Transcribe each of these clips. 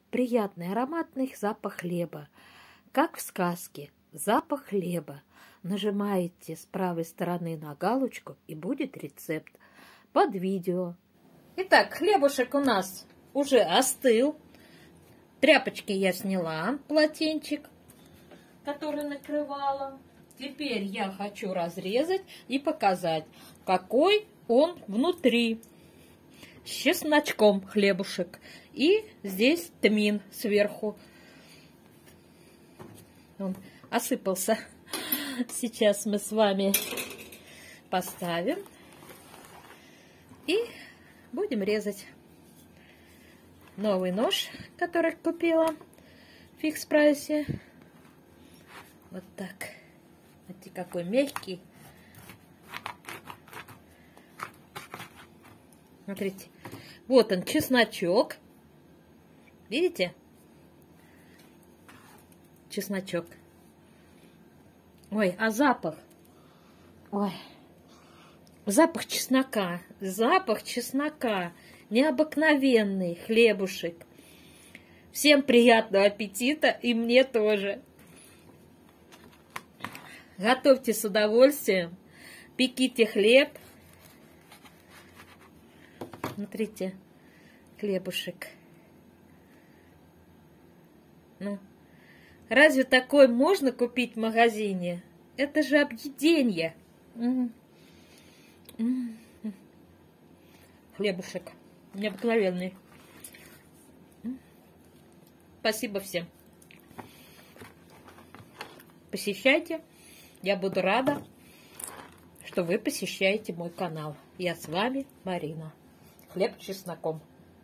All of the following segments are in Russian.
приятный ароматный запах хлеба. Как в сказке, запах хлеба. Нажимаете с правой стороны на галочку, и будет рецепт под видео. Итак, хлебушек у нас уже остыл. Тряпочки я сняла, полотенчик, который накрывала. Теперь я хочу разрезать и показать, какой он внутри. С чесночком хлебушек. И здесь тмин сверху. Он осыпался. Сейчас мы с вами поставим и будем резать. Новый нож, который купила в Фикс Прайсе. Вот так. Смотрите, какой мягкий. Смотрите. Вот он, чесночок. Видите? Чесночок. Ой, а запах? Ой. Запах чеснока. Запах чеснока. Необыкновенный хлебушек. Всем приятного аппетита, и мне тоже. Готовьте с удовольствием. Пеките хлеб. Смотрите, хлебушек. Ну, разве такое можно купить в магазине? Это же объедение. Хлебушек необыкновенный. Спасибо всем. Посещайте. Я буду рада, что вы посещаете мой канал. Я с вами, Марина. Хлеб с чесноком.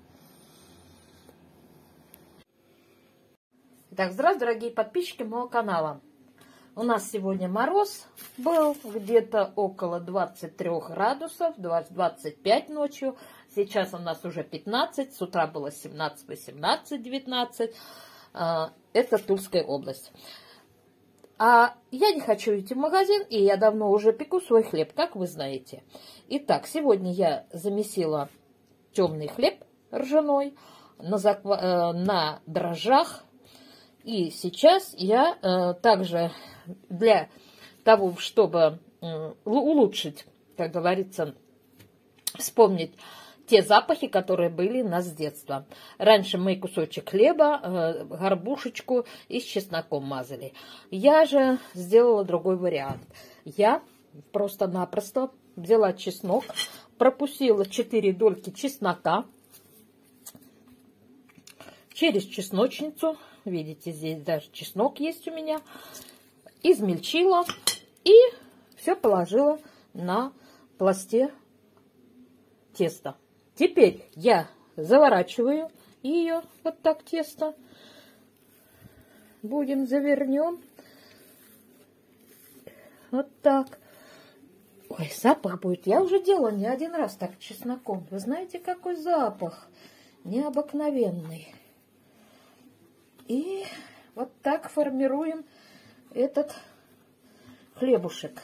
Итак, здравствуйте, дорогие подписчики моего канала. У нас сегодня мороз был где-то около 23 градусов, 25 ночью. Сейчас у нас уже 15, с утра было 17, 18, 19. Это Тульская область. А я не хочу идти в магазин, и я давно уже пеку свой хлеб, как вы знаете. Итак, сегодня я замесила темный хлеб ржаной на дрожжах. И сейчас я также для того, чтобы улучшить, как говорится, вспомнить те запахи, которые были у нас с детства. Раньше мы кусочек хлеба, горбушечку и с чесноком мазали. Я же сделала другой вариант. Я просто-напросто взяла чеснок, пропустила 4 дольки чеснока через чесночницу. Видите, здесь даже чеснок есть у меня. Измельчила и все положила на пласте теста. Теперь я заворачиваю ее вот так тесто. Будем завернем. Вот так. Ой, запах будет. Я уже делала не один раз так чесноком. Вы знаете, какой запах? Необыкновенный. И вот так формируем этот хлебушек.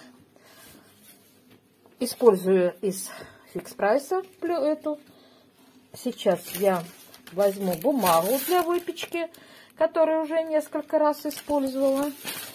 Использую из Фикс Прайса эту. Сейчас я возьму бумагу для выпечки, которую уже несколько раз использовала.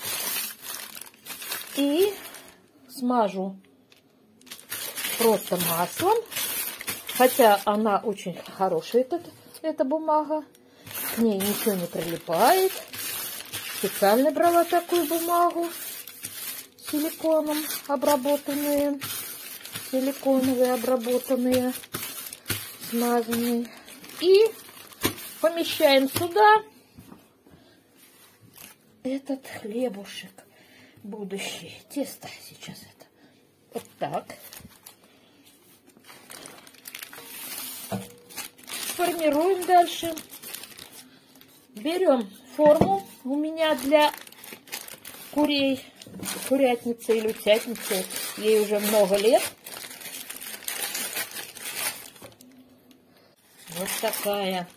И смажу просто маслом. Хотя она очень хорошая, эта бумага. К ней ничего не прилипает. Специально брала такую бумагу силиконом обработанные. Силиконовые обработанные, смазанные. И помещаем сюда этот хлебушек будущий. Тесто сейчас это. Вот так. Формируем дальше. Берем форму. У меня для курей, курятница или утятница, ей уже много лет. Вот такая.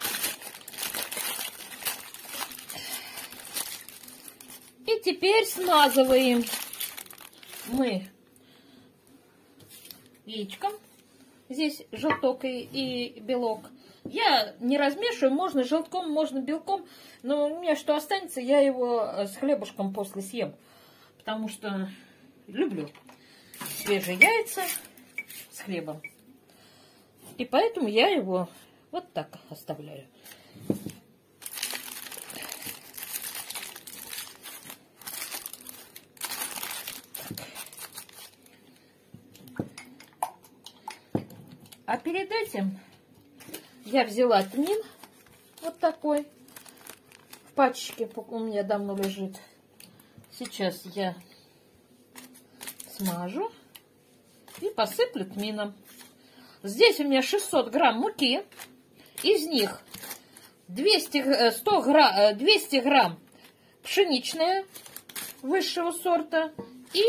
И теперь смазываем мы яичком. Здесь желток и белок. Я не размешиваю, можно желтком, можно белком, но у меня что останется, я его с хлебушком после съем, потому что люблю свежие яйца с хлебом. И поэтому я его вот так оставляю. А перед этим я взяла тмин вот такой. В пачечке у меня давно лежит. Сейчас я смажу и посыплю тмином. Здесь у меня 600 грамм муки. Из них 200 грамм пшеничная высшего сорта и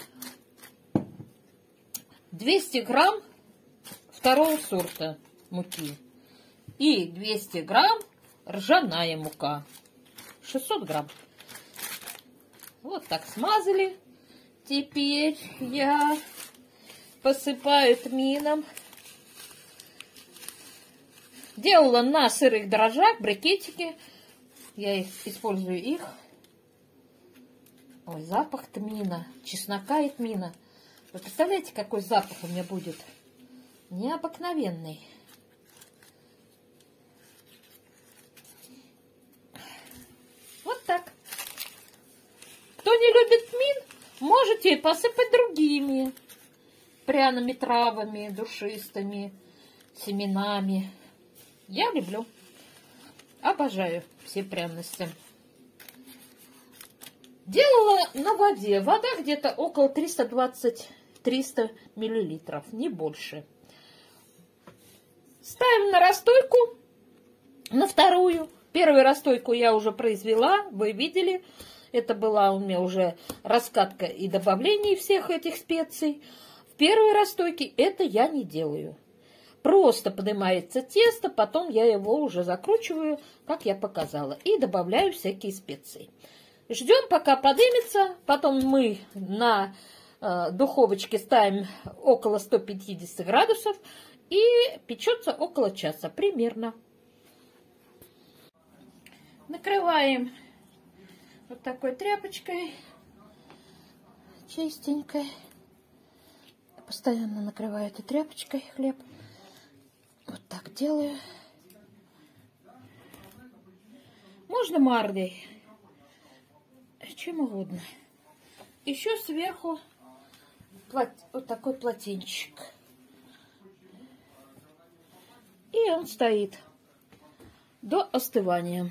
200 грамм второго сорта муки. И 200 грамм ржаная мука. 600 грамм. Вот так смазали. Теперь я посыпаю тмином. Делала на сырых дрожжах брикетики. Я использую их. Ой, запах тмина, чеснока и тмина. Вы представляете, какой запах у меня будет? Необыкновенный. Вот так. Кто не любит тмин, можете посыпать другими пряными травами, душистыми, семенами. Я люблю. Обожаю все пряности. Делала на воде. Вода где-то около 320-300 миллилитров, не больше. Ставим на расстойку, на вторую. Первую расстойку я уже произвела, вы видели. Это была у меня уже раскатка и добавление всех этих специй. В первой расстойке это я не делаю. Просто поднимается тесто, потом я его уже закручиваю, как я показала, и добавляю всякие специи. Ждем, пока поднимется, потом мы на духовочке ставим около 150 градусов и печется около часа примерно. Накрываем вот такой тряпочкой чистенькой. Постоянно накрываю этой тряпочкой хлеб. Вот так делаю. Можно марлей, чем угодно. Еще сверху вот такой полотенчик. И он стоит до остывания.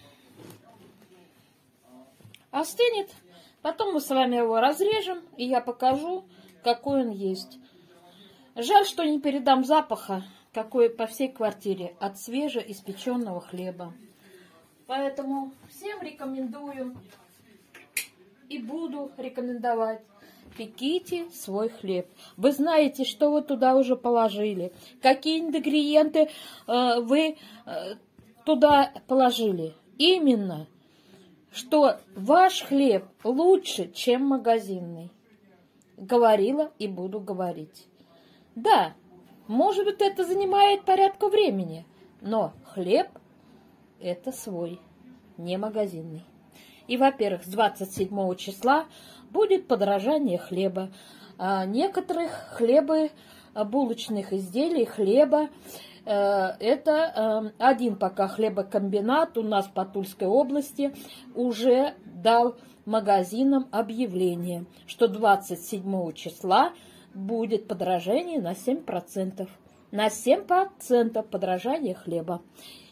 Остынет, потом мы с вами его разрежем, и я покажу, какой он есть. Жаль, что не передам запаха, какой по всей квартире от свежеиспеченного хлеба. Поэтому всем рекомендую и буду рекомендовать: пеките свой хлеб. Вы знаете, что вы туда уже положили, какие ингредиенты вы туда положили. Именно, что ваш хлеб лучше, чем магазинный. Говорила и буду говорить. Да, может быть, это занимает порядка времени, но хлеб это свой, не магазинный. И, во-первых, с 27 числа будет подорожание хлеба. Некоторых хлебобулочных изделий, хлеба, это один пока хлебокомбинат у нас по Тульской области уже дал магазинам объявление, что 27 числа будет подорожание на 7%. На 7% подорожание хлеба.